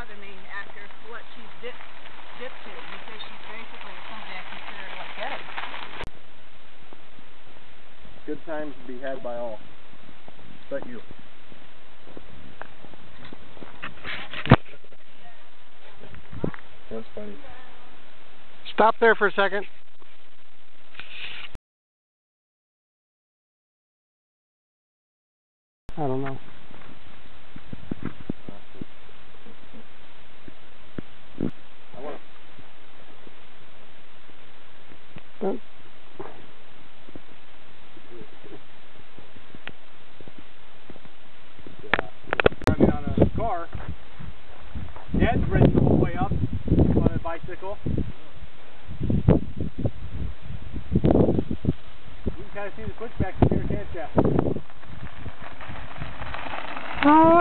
bother me after what she's dipped to, because she's basically something I consider like dead. Good times to be had by all, but you. That's funny. Stop there for a second. I don't know. Driving on a car. Dad's ridden the whole way up on a bicycle. You can kind of see the switchback from here, can't you?